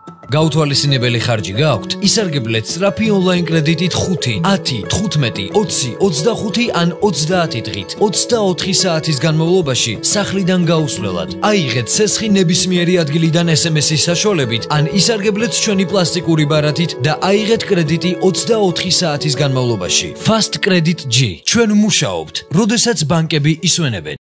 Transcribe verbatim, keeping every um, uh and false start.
გაუთვალისწინებელი ხარჯი გაქვთ, ისარგებლეთ სწრაფი ონლაინ კრედიტით ხუთი, ათი, თხუთმეტი, ოცი, ოცდახუთი ან ოცდაათი დღით, ოცდაოთხი საათის განმავლობაში სახლიდან გაუსვლელად. აიღეთ ცესხი ნებისმიერი ადგილიდან ეს ემ ეს-ის საშუალებით ან ისარგებლეთ ჩვენი პლასტიკური ბარათით და აიღეთ კრედიტი ოცდაოთხი საათის განმავლობაში. Fast Credit G. ჩვენ მუშაობთ, როდესაც ბანკები ისვენებენ.